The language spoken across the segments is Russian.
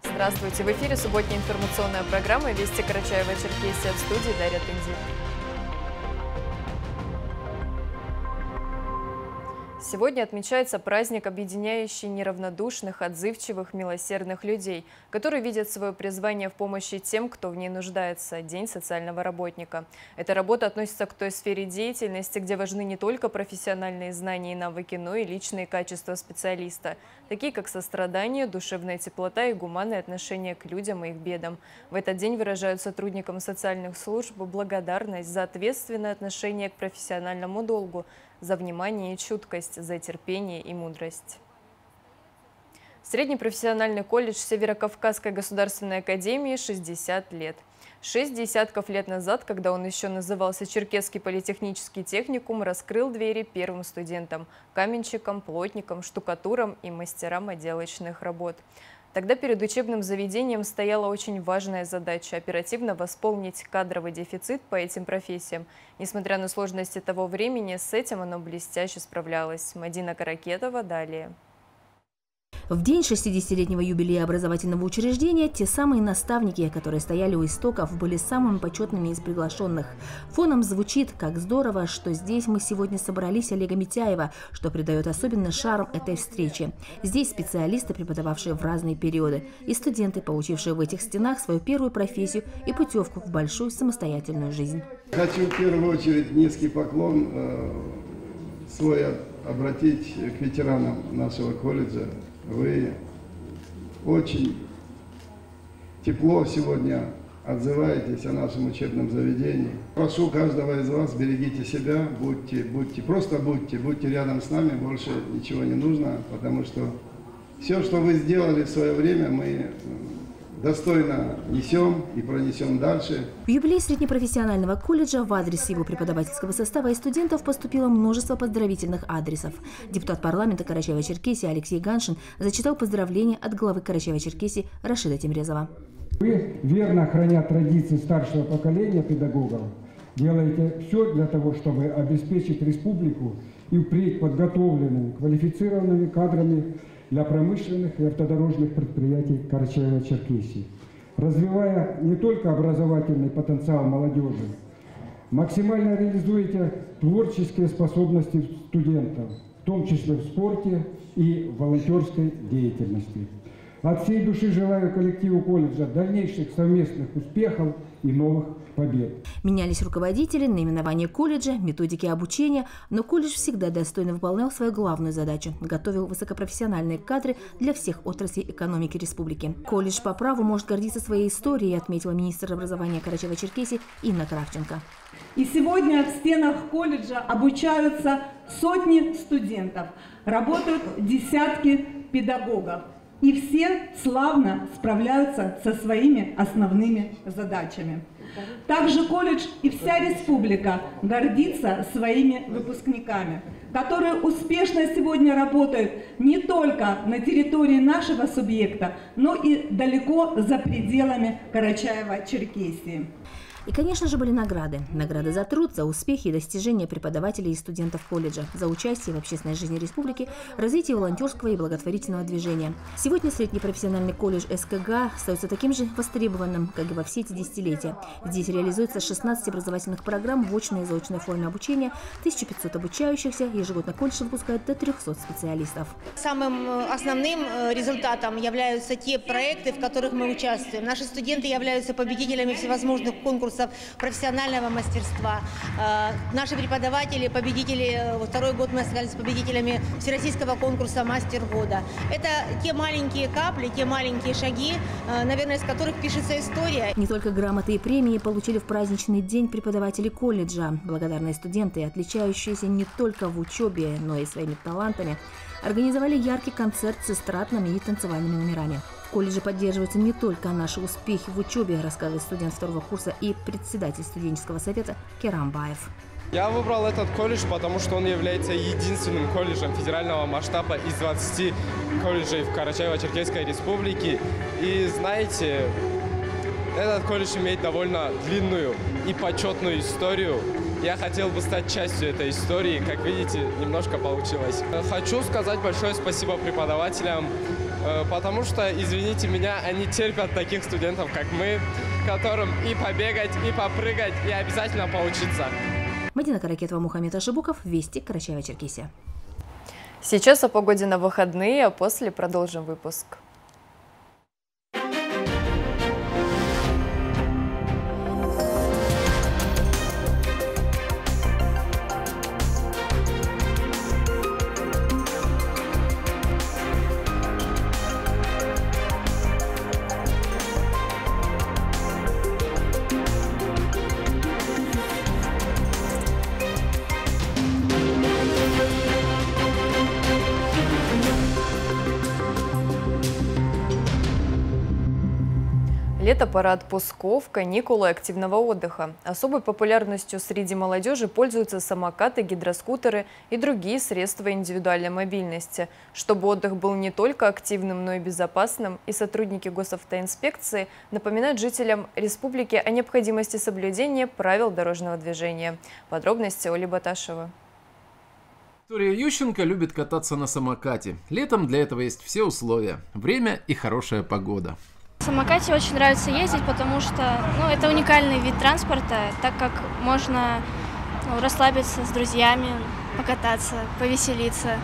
Здравствуйте! В эфире субботняя информационная программа «Вести Карачаево-Черкесия», в студии Дарья Тынзин. Сегодня отмечается праздник, объединяющий неравнодушных, отзывчивых, милосердных людей, которые видят свое призвание в помощи тем, кто в ней нуждается – День социального работника. Эта работа относится к той сфере деятельности, где важны не только профессиональные знания и навыки, но и личные качества специалиста, такие как сострадание, душевная теплота и гуманное отношение к людям и их бедам. В этот день выражают сотрудникам социальных служб благодарность за ответственное отношение к профессиональному долгу, за внимание и чуткость, за терпение и мудрость. Средний профессиональный колледж Северокавказской государственной академии 60 лет. 6 десятков лет назад, когда он еще назывался Черкесский политехнический техникум, раскрыл двери первым студентам – каменщикам, плотникам, штукатурам и мастерам отделочных работ. Тогда перед учебным заведением стояла очень важная задача – оперативно восполнить кадровый дефицит по этим профессиям. Несмотря на сложности того времени, с этим оно блестяще справлялось. Мадина Каракетова далее. В день 60-летнего юбилея образовательного учреждения те самые наставники, которые стояли у истоков, были самыми почетными из приглашенных. Фоном звучит: «Как здорово, что здесь мы сегодня собрались» Олега Митяева, что придает особенно шарм этой встрече. Здесь специалисты, преподававшие в разные периоды, и студенты, получившие в этих стенах свою первую профессию и путевку в большую самостоятельную жизнь. Хочу в первую очередь низкий поклон свой обратить к ветеранам нашего колледжа. Вы очень тепло сегодня отзываетесь о нашем учебном заведении. Прошу каждого из вас, берегите себя, будьте рядом с нами, больше ничего не нужно, потому что все, что вы сделали в свое время, мы достойно несем и пронесем дальше. В юбилей среднепрофессионального колледжа в адрес его преподавательского состава и студентов поступило множество поздравительных адресов. Депутат парламента Карачаево-Черкесии Алексей Ганшин зачитал поздравления от главы Карачаево-Черкесии Рашида Темрезова. Вы, верно храня традиции старшего поколения педагогов, делаете все для того, чтобы обеспечить республику и впредь подготовленными, квалифицированными кадрами для промышленных и автодорожных предприятий Карачаево-Черкесии, развивая не только образовательный потенциал молодежи, максимально реализуете творческие способности студентов, в том числе в спорте и в волонтерской деятельности. От всей души желаю коллективу колледжа дальнейших совместных успехов и новых побед. Менялись руководители, наименование колледжа, методики обучения, но колледж всегда достойно выполнял свою главную задачу – готовил высокопрофессиональные кадры для всех отраслей экономики республики. Колледж по праву может гордиться своей историей, отметила министр образования Карачаево-Черкесии Инна Кравченко. И сегодня в стенах колледжа обучаются сотни студентов, работают десятки педагогов. И все славно справляются со своими основными задачами. Также колледж и вся республика гордится своими выпускниками, которые успешно сегодня работают не только на территории нашего субъекта, но и далеко за пределами Карачаево-Черкесии. И, конечно же, были награды. Награды за труд, за успехи и достижения преподавателей и студентов колледжа, за участие в общественной жизни республики, развитие волонтерского и благотворительного движения. Сегодня средний профессиональный колледж СКГ остается таким же востребованным, как и во все эти десятилетия. Здесь реализуется 16 образовательных программ в очной и заочной форме обучения, 1500 обучающихся, ежегодно колледж выпускает до 300 специалистов. Самым основным результатом являются те проекты, в которых мы участвуем. Наши студенты являются победителями всевозможных конкурсов профессионального мастерства. Наши преподаватели, победители, второй год мы остались победителями всероссийского конкурса «Мастер года». Это те маленькие капли, те маленькие шаги, наверное, из которых пишется история. Не только грамоты и премии получили в праздничный день преподаватели колледжа. Благодарные студенты, отличающиеся не только в учебе, но и своими талантами, организовали яркий концерт с эстрадными и танцевальными номерами. В колледже поддерживаются не только наши успехи в учебе, рассказывает студент второго курса и председатель студенческого совета Керам Баев. Я выбрал этот колледж, потому что он является единственным колледжем федерального масштаба из 20 колледжей в Карачаево-Черкесской республике. И знаете, этот колледж имеет довольно длинную и почетную историю. Я хотел бы стать частью этой истории. Как видите, немножко получилось. Хочу сказать большое спасибо преподавателям, потому что, извините меня, они терпят таких студентов, как мы, которым и побегать, и попрыгать, и обязательно поучиться. Мадина Каракетова, Мухаммед Ашибуков, Вести, Карачаево-Черкесия. Сейчас о погоде на выходные, а после продолжим выпуск. Лето – пора отпусков, каникулы, активного отдыха. Особой популярностью среди молодежи пользуются самокаты, гидроскутеры и другие средства индивидуальной мобильности. Чтобы отдых был не только активным, но и безопасным, и сотрудники госавтоинспекции напоминают жителям республики о необходимости соблюдения правил дорожного движения. Подробности Оли Баташева. Виктория Ющенко любит кататься на самокате. Летом для этого есть все условия – время и хорошая погода. На самокате очень нравится ездить, потому что это уникальный вид транспорта, так как можно расслабиться с друзьями, покататься, повеселиться.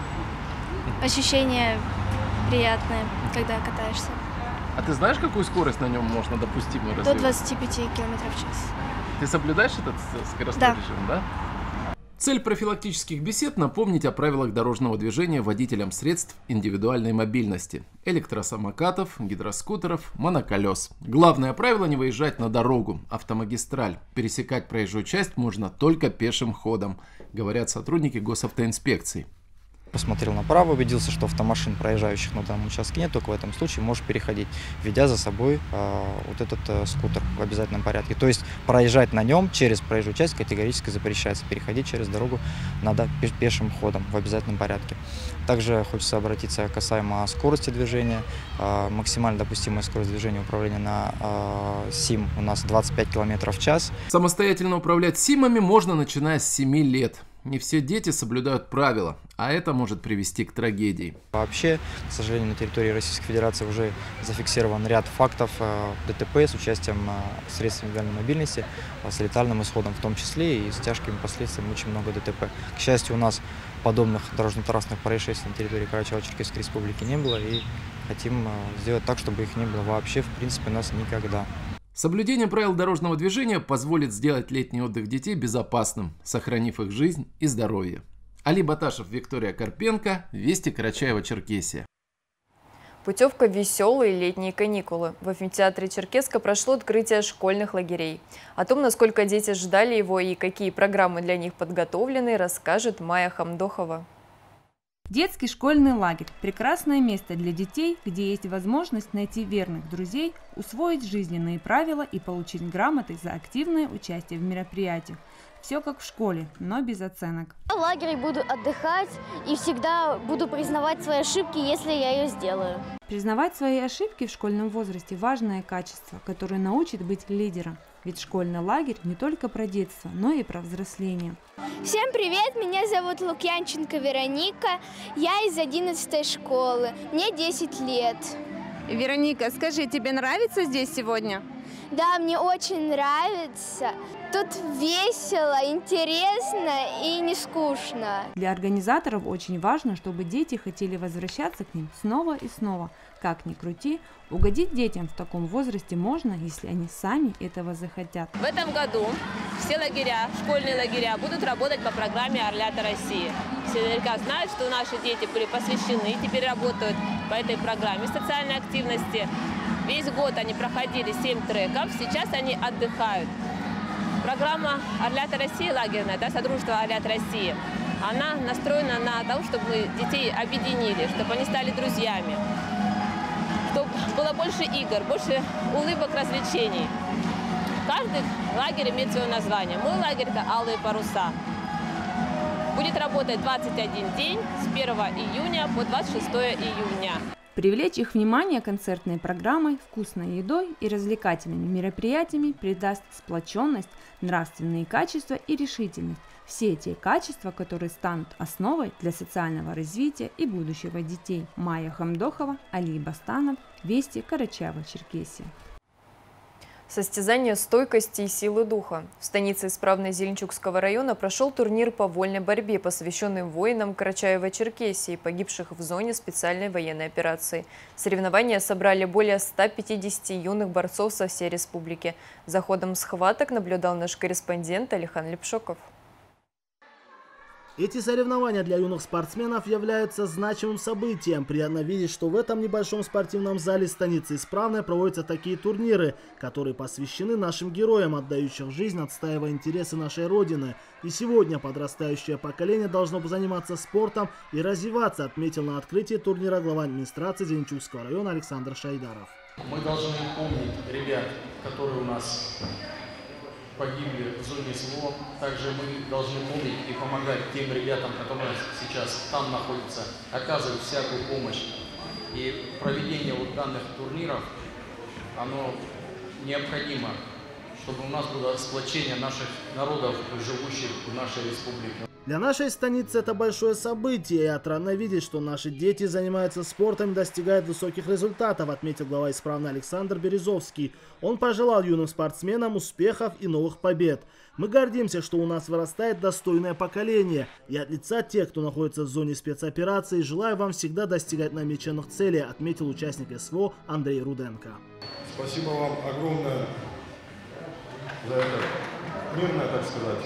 Ощущения приятные, когда катаешься. А ты знаешь, какую скорость на нем можно допустимо развивать? До 25 км в час. Ты соблюдаешь этот скоростной режим, да? Цель профилактических бесед – напомнить о правилах дорожного движения водителям средств индивидуальной мобильности – электросамокатов, гидроскутеров, моноколес. Главное правило – не выезжать на дорогу, автомагистраль. Пересекать проезжую часть можно только пешим ходом, говорят сотрудники госавтоинспекции. Посмотрел направо, убедился, что автомашин, проезжающих на данном участке нет, только в этом случае можешь переходить, ведя за собой вот этот скутер в обязательном порядке. То есть проезжать на нем через проезжую часть категорически запрещается. Переходить через дорогу надо пешим ходом в обязательном порядке. Также хочется обратиться касаемо скорости движения. Максимально допустимая скорость движения управления на СИМ у нас 25 км в час. Самостоятельно управлять СИМами можно, начиная с 7 лет. Не все дети соблюдают правила, а это может привести к трагедии. Вообще, к сожалению, на территории Российской Федерации уже зафиксирован ряд фактов ДТП с участием средств индивидуальной мобильности, с летальным исходом в том числе, и с тяжкими последствиями очень много ДТП. К счастью, у нас подобных дорожно-транспортных происшествий на территории Карачаево-Черкесской Республики не было, и хотим сделать так, чтобы их не было вообще, в принципе, у нас никогда. Соблюдение правил дорожного движения позволит сделать летний отдых детей безопасным, сохранив их жизнь и здоровье. Али Баташев, Виктория Карпенко, Вести, Карачаево-Черкесия. Путевка «Веселые летние каникулы». В амфитеатре Черкесска прошло открытие школьных лагерей. О том, насколько дети ждали его и какие программы для них подготовлены, расскажет Майя Хамдохова. Детский школьный лагерь – прекрасное место для детей, где есть возможность найти верных друзей, усвоить жизненные правила и получить грамоты за активное участие в мероприятиях. Все как в школе, но без оценок. В лагере буду отдыхать и всегда буду признавать свои ошибки, если я ее сделаю. Признавать свои ошибки в школьном возрасте – важное качество, которое научит быть лидером. Ведь школьный лагерь не только про детство, но и про взросление. Всем привет, меня зовут Лукьянченко Вероника, я из 11 школы, мне 10 лет. Вероника, скажи, тебе нравится здесь сегодня? Да, мне очень нравится. Тут весело, интересно и не скучно. Для организаторов очень важно, чтобы дети хотели возвращаться к ним снова и снова. Как ни крути, угодить детям в таком возрасте можно, если они сами этого захотят. В этом году все лагеря, школьные лагеря будут работать по программе «Орлята России». Все наверняка знают, что наши дети были посвящены и теперь работают по этой программе социальной активности. Весь год они проходили 7 треков, сейчас они отдыхают. Программа «Орлята России» лагерная, Содружество «Орлят России», она настроена на то, чтобы мы детей объединили, чтобы они стали друзьями, чтобы было больше игр, больше улыбок, развлечений. Каждый лагерь имеет свое название. Мой лагерь – это «Алые паруса». Будет работать 21 день с 1 июня по 26 июня. Привлечь их внимание концертной программой, вкусной едой и развлекательными мероприятиями придаст сплоченность, нравственные качества и решительность. Все те качества, которые станут основой для социального развития и будущего детей. Майя Хамдохова, Али Бастанов, Вести, Карачаево-Черкесия. Состязание стойкости и силы духа. В станице Исправной Зеленчукского района прошел турнир по вольной борьбе, посвященный воинам Карачаево-Черкесии, погибших в зоне специальной военной операции. Соревнования собрали более 150 юных борцов со всей республики. За ходом схваток наблюдал наш корреспондент Алихан Лепшоков. Эти соревнования для юных спортсменов являются значимым событием. Приятно видеть, что в этом небольшом спортивном зале станицы Исправной проводятся такие турниры, которые посвящены нашим героям, отдающим жизнь, отстаивая интересы нашей Родины. И сегодня подрастающее поколение должно заниматься спортом и развиваться, отметил на открытии турнира глава администрации Зеленчукского района Александр Шайдаров. Мы должны помнить ребят, которые у нас погибли в зоне СВО. Также мы должны помнить и помогать тем ребятам, которые сейчас там находятся, оказывать всякую помощь. И проведение вот данных турниров, оно необходимо, чтобы у нас было сплочение наших народов, живущих в нашей республике. Для нашей станицы это большое событие, и отрадно видеть, что наши дети занимаются спортом и достигают высоких результатов, отметил глава Исправной Александр Березовский. Он пожелал юным спортсменам успехов и новых побед. Мы гордимся, что у нас вырастает достойное поколение, и от лица тех, кто находится в зоне спецоперации, желаю вам всегда достигать намеченных целей, отметил участник СВО Андрей Руденко. Спасибо вам огромное за это мирное, так сказать,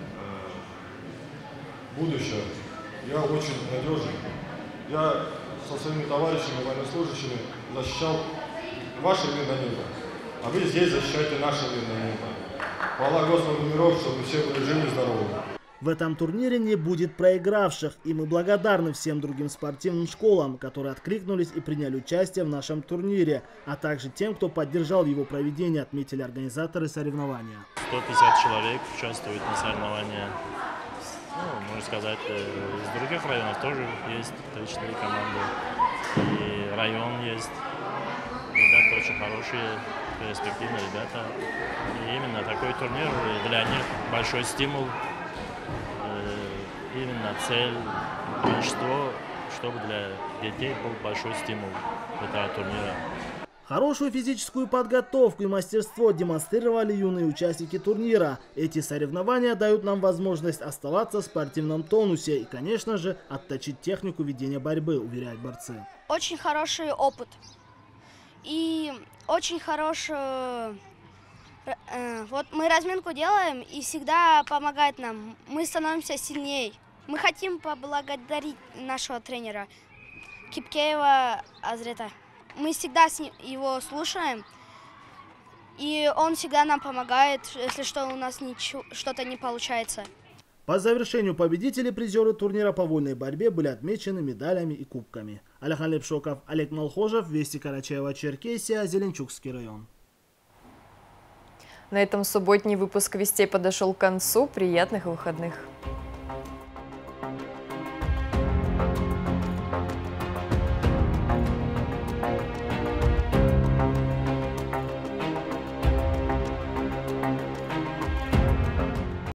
будущее. Я очень надежный. Я со своими товарищами, военнослужащими защищал ваше мирное небо. А вы здесь защищаете наше мирное небо. Хвала Господу миров, чтобы все были живы и здоровы. В этом турнире не будет проигравших, и мы благодарны всем другим спортивным школам, которые откликнулись и приняли участие в нашем турнире, а также тем, кто поддержал его проведение, отметили организаторы соревнования. 150 человек участвуют на соревнованиях. Ну, можно сказать, из других районов тоже есть 3-4 команды. И район есть. Ребята очень хорошие, перспективные ребята. И именно такой турнир для них большой стимул. Именно цель, большинство, чтобы для детей был большой стимул этого турнира. Хорошую физическую подготовку и мастерство демонстрировали юные участники турнира. Эти соревнования дают нам возможность оставаться в спортивном тонусе и, конечно же, отточить технику ведения борьбы, уверяют борцы. Очень хороший опыт и очень хороший... Вот мы разминку делаем и всегда помогает нам. Мы становимся сильнее. Мы хотим поблагодарить нашего тренера Кипкеева Азрета. Мы всегда его слушаем, и он всегда нам помогает, если что у нас что-то не получается. По завершению победители призеры турнира по вольной борьбе были отмечены медалями и кубками. Алихан Лепшоков, Олег Малхожев, Вести, Карачаево-Черкесия, Зеленчукский район. На этом субботний выпуск «Вестей» подошел к концу. Приятных выходных!